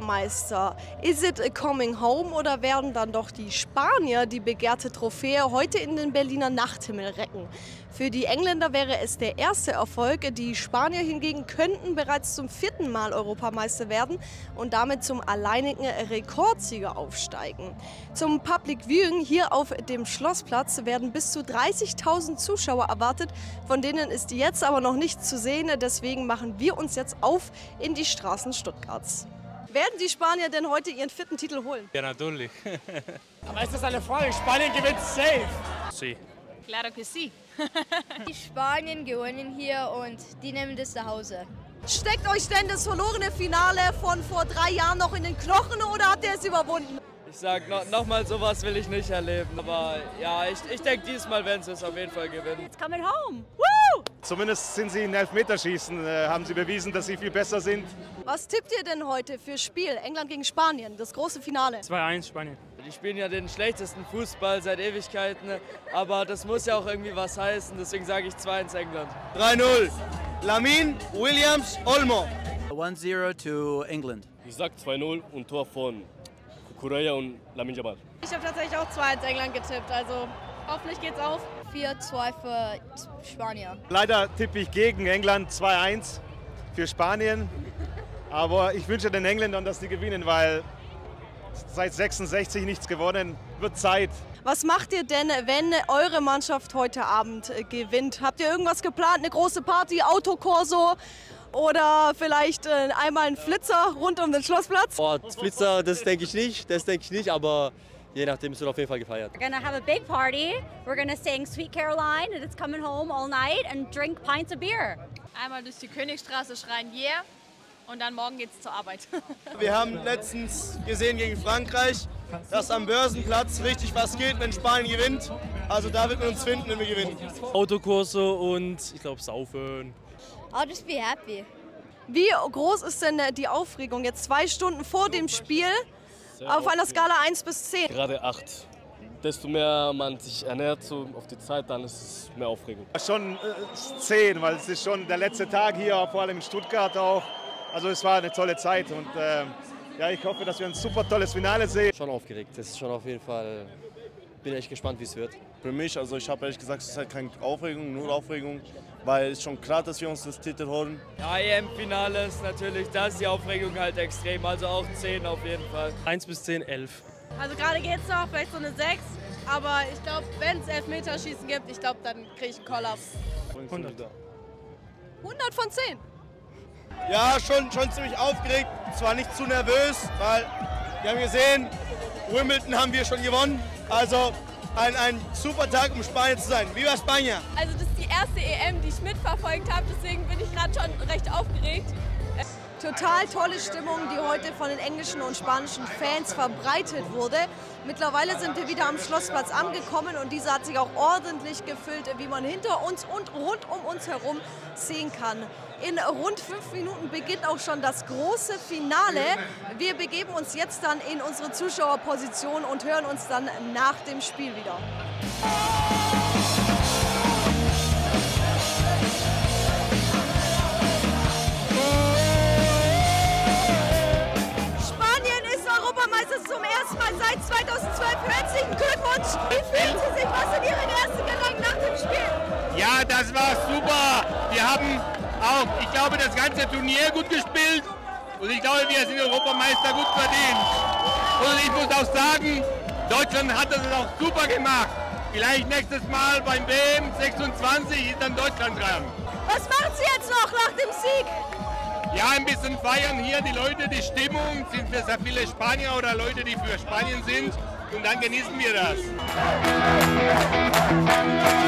Europameister. Is it a coming home oder werden dann doch die Spanier die begehrte Trophäe heute in den Berliner Nachthimmel recken? Für die Engländer wäre es der erste Erfolg. Die Spanier hingegen könnten bereits zum 4. Mal Europameister werden und damit zum alleinigen Rekordsieger aufsteigen. Zum Public Viewing hier auf dem Schlossplatz werden bis zu 30.000 Zuschauer erwartet. Von denen ist jetzt aber noch nichts zu sehen. Deswegen machen wir uns jetzt auf in die Straßen Stuttgarts. Werden die Spanier denn heute ihren 4. Titel holen? Ja, natürlich. Aber ist das eine Frage? Spanien gewinnt safe. Sí. Claro que sí. Die Spanien gewinnen hier und die nehmen das nach Hause. Steckt euch denn das verlorene Finale von vor 3 Jahren noch in den Knochen oder habt ihr es überwunden? Ich sag, nochmal sowas will ich nicht erleben. Aber ja, ich denke, diesmal werden sie es auf jeden Fall gewinnen. It's coming home. Woo! Zumindest sind sie in Elfmeterschießen, haben sie bewiesen, dass sie viel besser sind. Was tippt ihr denn heute fürs Spiel? England gegen Spanien, das große Finale. 2-1 Spanien. Die spielen ja den schlechtesten Fußball seit Ewigkeiten, aber das muss ja auch irgendwie was heißen, deswegen sage ich 2-1 England. 3-0, Lamine, Williams, Olmo. 1-0 to England. Ich sag 2-0 und Tor von Cucurella und Lamine Yamal. Ich habe tatsächlich auch 2-1 England getippt, also hoffentlich geht's auf. 4-2 für Spanier. Leider tippe ich gegen England 2-1 für Spanien. Aber ich wünsche den Engländern, dass sie gewinnen, weil seit 66 nichts gewonnen, wird Zeit. Was macht ihr denn, wenn eure Mannschaft heute Abend gewinnt? Habt ihr irgendwas geplant? Eine große Party, Autokorso oder vielleicht einmal einen Flitzer rund um den Schlossplatz? Oh, Flitzer, das denke ich nicht, aber je nachdem ist es auf jeden Fall gefeiert. We're gonna have a big party. We're gonna sing Sweet Caroline and it's coming home all night and drink pints of beer. Einmal durch die Königstraße schreien, yeah. Und dann morgen geht's zur Arbeit. Wir haben letztens gesehen gegen Frankreich, dass am Börsenplatz richtig was geht, wenn Spanien gewinnt. Also da wird man uns finden, wenn wir gewinnen. Autokurse und ich glaube Saufen. I'll just be happy. Wie groß ist denn die Aufregung jetzt 2 Stunden vor dem Spiel auf einer Skala 1 bis 10? Gerade 8. Desto mehr man sich ernährt so auf die Zeit, dann ist es mehr Aufregung. Schon 10, weil es ist schon der letzte Tag hier, vor allem in Stuttgart auch. Also es war eine tolle Zeit und ja, ich hoffe, dass wir ein super tolles Finale sehen. Schon aufgeregt, das ist schon auf jeden Fall, bin echt gespannt, wie es wird. Für mich, also ich habe ehrlich gesagt, es ist halt keine Aufregung, nur Aufregung, weil es ist schon klar, dass wir uns das Titel holen. Ja, EM-Finale ist natürlich, da ist die Aufregung halt extrem, also auch 10 auf jeden Fall. 1 bis 10, 11. Also gerade geht's noch, vielleicht so eine 6. Aber ich glaube, wenn es Elfmeterschießen gibt, ich glaube, dann kriege ich einen Kollaps. 100. 100 von 10. Ja, schon ziemlich aufgeregt, zwar nicht zu nervös, weil wir haben gesehen, Wimbledon haben wir schon gewonnen. Also ein super Tag, um Spanien zu sein. Viva España! Also das ist die erste EM, die ich mitverfolgt habe, deswegen bin ich gerade schon recht aufgeregt. Total tolle Stimmung, die heute von den englischen und spanischen Fans verbreitet wurde. Mittlerweile sind wir wieder am Schlossplatz angekommen und dieser hat sich auch ordentlich gefüllt, wie man hinter uns und rund um uns herum sehen kann. In rund 5 Minuten beginnt auch schon das große Finale. Wir begeben uns jetzt dann in unsere Zuschauerposition und hören uns dann nach dem Spiel wieder. Zum ersten Mal seit 2012. Herzlichen Glückwunsch! Wie fühlen Sie sich? Was sind Ihre ersten Gedanken nach dem Spiel? Ja, das war super. Wir haben auch, ich glaube, das ganze Turnier gut gespielt. Und ich glaube, wir sind Europameister gut verdient. Und ich muss auch sagen, Deutschland hat das auch super gemacht. Vielleicht nächstes Mal beim WM 26 ist dann Deutschland dran. Was machen Sie jetzt noch nach dem Sieg? Ja, ein bisschen feiern hier die Leute, die Stimmung, sind für sehr viele Spanier oder Leute, die für Spanien sind und dann genießen wir das.